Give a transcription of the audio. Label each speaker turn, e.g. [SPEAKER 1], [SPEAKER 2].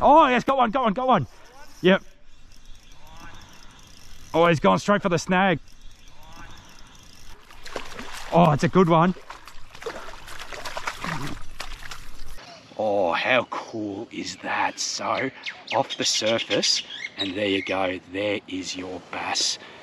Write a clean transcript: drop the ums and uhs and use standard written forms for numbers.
[SPEAKER 1] Oh, yes, got one, got one, got one. Yep. Oh, he's gone straight for the snag. Oh, it's a good one. Oh, how cool is that? So, off the surface, and there you go, there is your bass.